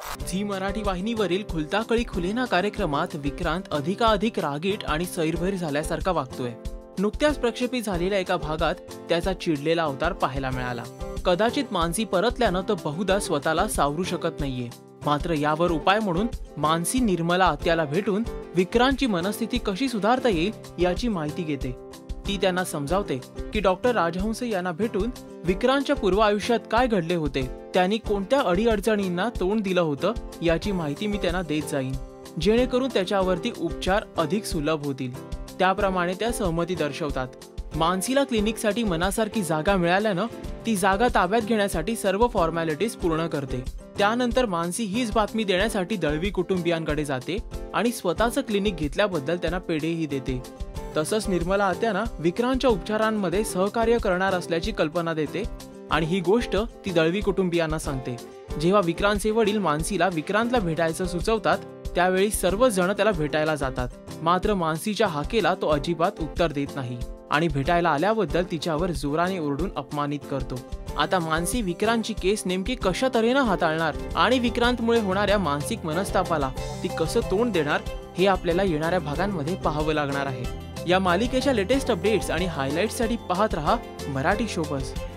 Zee Marathi वाहिनीवरील खुलता कळी खुलेना कार्यक्रमात विक्रांत अधिकाधिक रागीट आणि सैरभैर झाल्यासारखा वागतोय। नुकत्याच प्रक्षेपित झालेल्या एका भागात त्याचा चिडलेला अवतार पाहायला मिळाला। कदाचित मानसी परतल्यानं तो बहुधा स्वतःला सावरू शकत नाहीये। मात्र यावर उपाय म्हणून मानसी निर्मला आत्याला भेटून विक्रांतची मनस्थिती कशी सुधारता येईल याची माहिती घेते। ती त्यांना समजावते की डॉक्टर राजहंस यांना भेटून विक्रांतच्या पूर्व आयुष्यात काय घडले होते, त्यांनी कोणत्या अडीअडचणींना तोंड दिलं होतं याची माहिती मी त्यांना देत जाईन, जेणेकरून त्याच्यावरती उपचार अधिक सुलभ होतील। त्याप्रमाणे त्या सहमती दर्शवतात। मानसीला क्लिनिकसाठी मनासारखी जागा मिळाल्यानं ती जागा ताब्यात घेण्यासाठी सर्व फॉर्मॅलिटीज पूर्ण करते। त्यानंतर मानसी हीच बातमी देण्यासाठी दळवी कुटुंबियांकडे जाते आणि स्वतःचं क्लिनिक घेतल्याबद्दल त्यांना पेढेही देते। तसंच निर्मला आत्यांना विक्रांतच्या उपचारांमध्ये सहकार्य करणार असल्याची कल्पना देते आणि ही गोष्ट ती दळवी कुटुंबियांना सांगते। जेव्हा विक्रांतचे वडील मानसीला विक्रांतला भेटायचं सुचवतात त्यावेळी सर्वच जण त्याला भेटायला जातात। मात्र मानसीच्या हाकेला तो अजिबात उत्तर देत नाही आणि भेटायला आल्याबद्दल तिच्यावर जोराने ओरडून अपमानित करतो। आता मानसी विक्रांतची केस नेमकी कशा तऱ्हेने हाताळणार आणि विक्रांतमुळे होणाऱ्या मानसिक मनस्तापाला ती कसं तोंड देणार हे आपल्याला येणाऱ्या भागांमध्ये पाहावं लागणार आहे। या मालिकेच्या लेटेस्ट अपडेट्स आणि हायलाइट्ससाठी पाहत रहा मराठी शोबज।